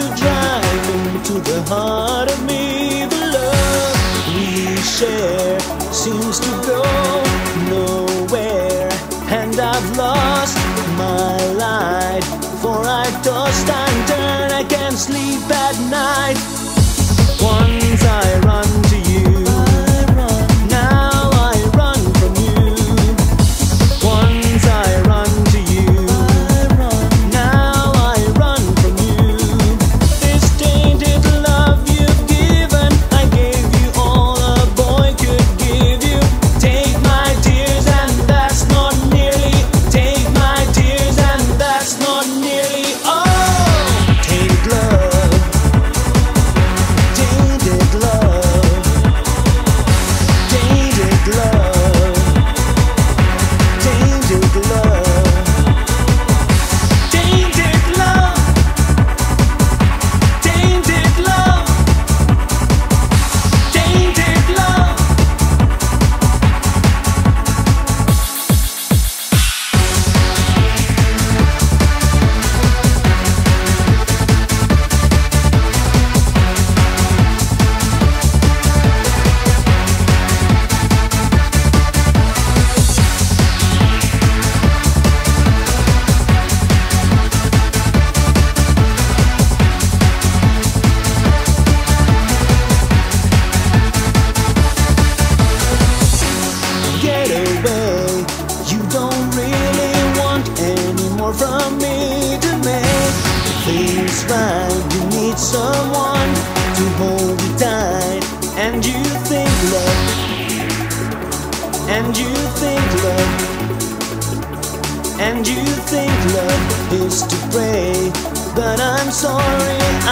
drive into the heart of me. The love we share seems to go nowhere, and I've lost my light, for I tossed and turned, I can't sleep at night. Once I run to you, now I run from you. Once I run to you, now I run from you. This tainted love you've given, I gave you all a boy could give you. Take my tears and that's not nearly, take my tears and that's not nearly all. Tainted love, tainted love, tainted love, tainted love, tainted love, tainted love, tainted love. Get away, you don't really want any more from me. To make things right, you need someone to hold you tight. And you think love, and you think love, and you think love is to pray. But I'm sorry,